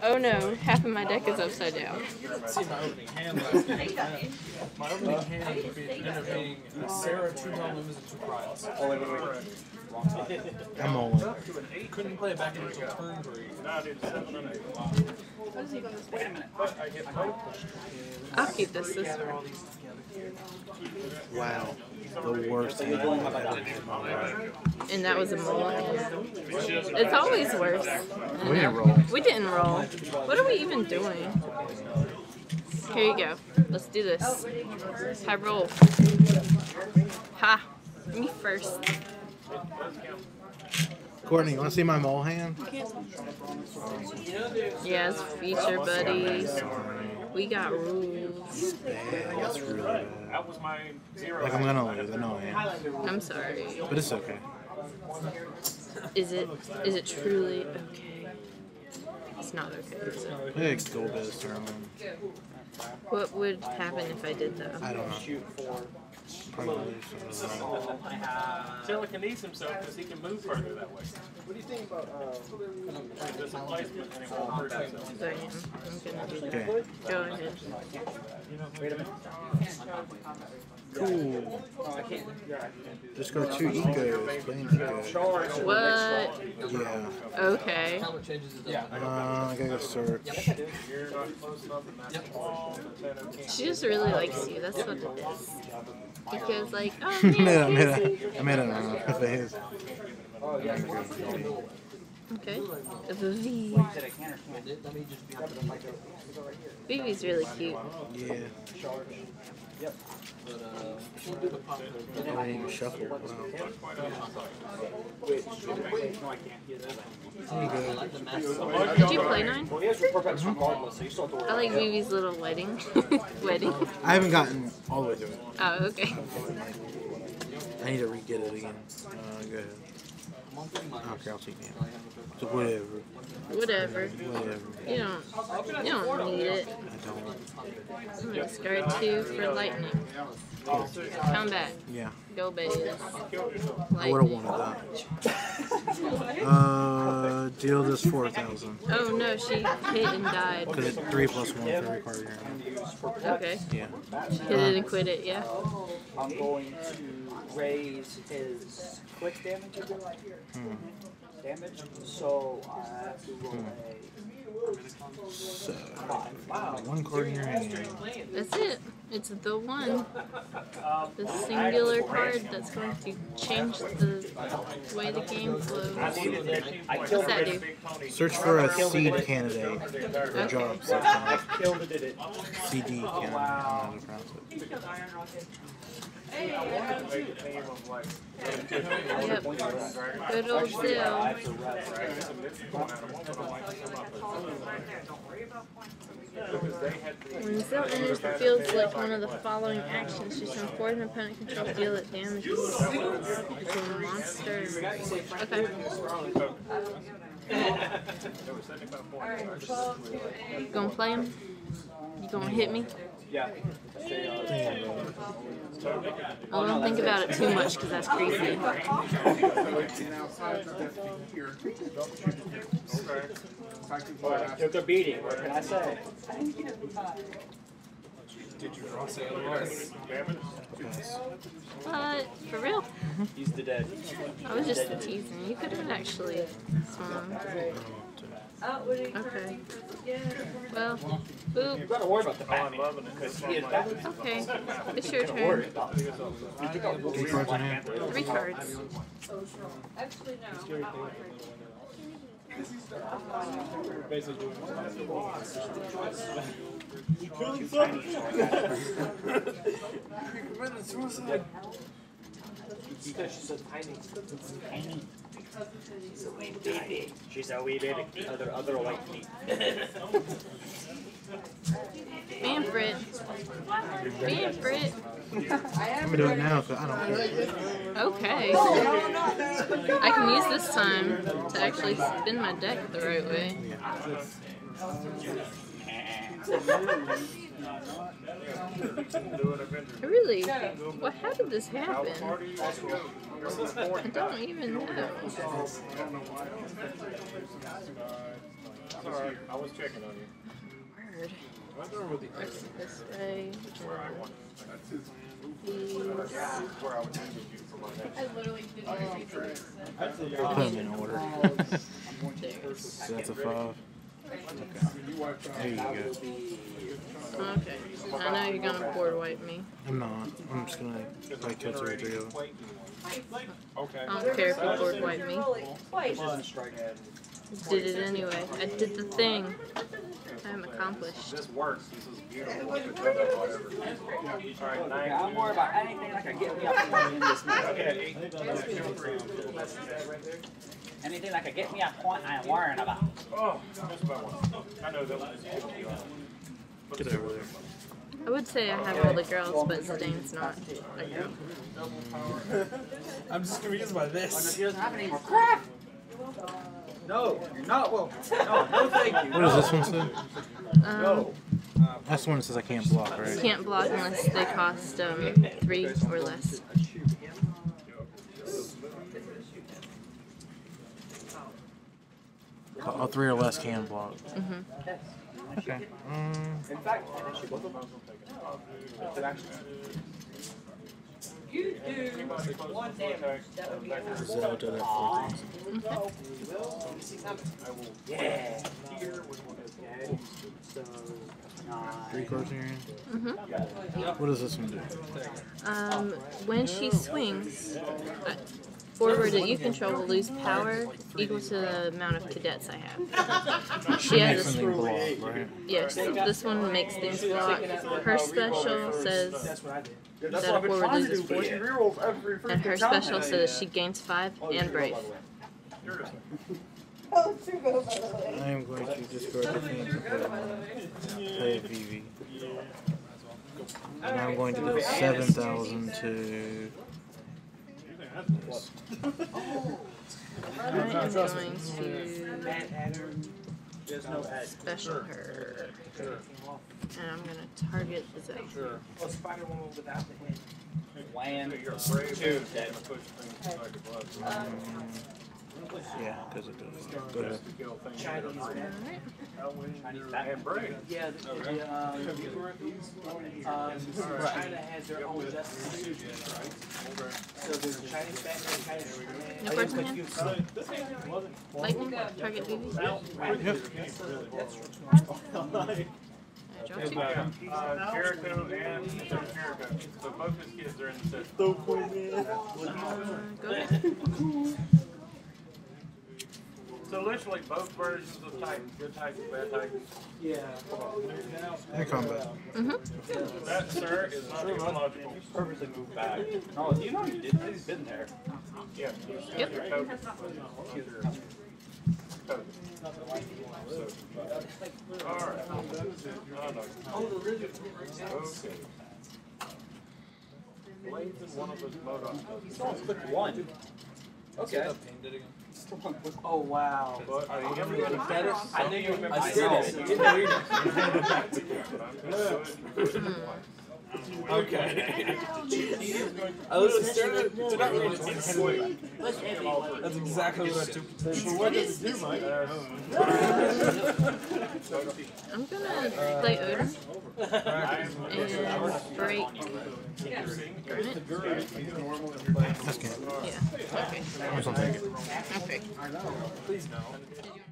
Oh no, half of my deck is upside down. See my opening hand last game. My opening hand ended up being Sarah, 2 non-limits, and 2 trials. I'm only. Couldn't play it back until turn 3. I'll keep this. Wow. The worst hand I've ever had in my life. And that was a mole hand. It's always worse. We didn't roll. We didn't roll. What are we even doing? Here you go. Let's do this. I roll. Ha! Me first. Courtney, you want to see my mole hand? Yes, feature buddies. We got rules. Bad. That's really bad. Like, I'm gonna lose. I know I am. I'm sorry. But it's okay. Is it truly okay? It's not okay, is it? Big Golbez tournament. What would happen if I did though? I don't know. Probably lose. I don't know. Telekinesis himself because he can move further that way. What do you think about Displacement and it won't hurt himself. So I am. I'm gonna do that. Okay. Go ahead. Wait a minute. Cool. Just go 2 ecos. Playing ecos. What? Yeah. Okay. I gotta go search. She just really likes you. That's what it is. Because like, oh I man. made a face. Okay. Vivi. Vivi's really cute. Yeah. I didn't even shuffle. Wow. Did you play 9? I like Vivi's little wedding. Wedding. I haven't gotten all the way through it. Oh, okay. I need to re-get it again. Go ahead. Okay, I'll take it. So whatever. Whatever. You don't need it. I don't. I'm gonna discard 2 for lightning. Combat. Yeah. Golbez. I would have wanted that. Deal this 4,000. Oh no, she hit and died. Because it's 3+1 for every card here. Okay. Yeah. Hit it and quit it, yeah. I'm going to raise his quick damage so I have to roll So, 1 card in your hand. That's it. It's the one. The singular card that's going to change the way the game flows. What's that do? Search for a seed candidate for jobs. CD candidate. I don't know how to pronounce it. Yep. Good old Zil. When Zil enters the field, select one of the following actions. Choose from 4 an opponent controls, deal it damage to a monster. Okay. You gonna play him? You gonna hit me? Yeah. I don't think about it too much because that's creepy. Took a beating, what can I say? Did you draw say otherwise? What? For real? He's the dead. I was just teasing. You could have actually swung. Okay. Well, boop. You've got to worry about the Batman because he is Batman. Okay. It's your turn. 3 cards in hand. 3 cards. Basically doing Because she's so tiny. She's a wee baby. She's a wee baby. Other white feet. Manfred. Manfred. I'm gonna do it now because I don't care. Okay. I can use this time to actually spin my deck the right way. Yeah. Really? What? How did this happen? I don't even know. Sorry, I was checking on you. Word. Let's this way. Where I would send you for my next. I literally didn't Put them in order. So that's a 5. There you go. Okay. I know you're gonna board wipe me. I'm not. I'm just gonna play 2 or 3 of them. Okay. I don't care if you board wipe me. Did it anyway. I did the thing. I'm accomplished. This works. This is beautiful. Alright, 9. I'm worried about anything that can get me off point in this match. Okay, 8. Anything that can get me off point, I am worrying about. Oh, just about one. I know that was Get over there. I would say I have all the girls, but Zidane's not a girl. I'm just confused by this. He doesn't have any more crap. No, you're not welcome. No, thank you. What does this one say? That's the one that says I can't block, right? Can't block unless they cost 3 or less. Oh, 3 or less can block. Okay. In fact, you do 1 damage. That would be Zelda that 14. yeah. 3 cards in your hand? What does this one do? When she swings, forward that you control will lose power equal to the amount of cadets I have. She has a Something block, right? yes. This one makes things block. Her special says that a forward loses 4, and her special says she gains 5 and brave. I am going to discard the thing and play Vivi. And I'm going to go 7,000 to... I am going to special her. And I'm going to target the Zelda. Land. Yeah, because it does. Go ahead. And brave. Yeah, China has their own justice. So there's a Chinese bank and Chinese. No cards in hand? Lightning? Target Vivi? I draw 2. Jericho and Jericho. So both his kids are in the set. Go ahead. So literally both versions of Titans, good Titans, bad Titans. Yeah. And combat. That, sir, is not even logical. Purposely moved back. Oh, you know he did. He's been there. Yeah. Yep. Alright. Okay. Blades in one of those Modocs. Click 1. Okay. Oh wow. But are you ever going to get it? I knew you remember. I said it. You didn't read it. Okay. I was staring at it. Not really. That's exactly what I took. So what does it do, Mike? I'm gonna play Odin and break. That's good. Yeah. Okay. I'm just gonna take it. Okay. Please no.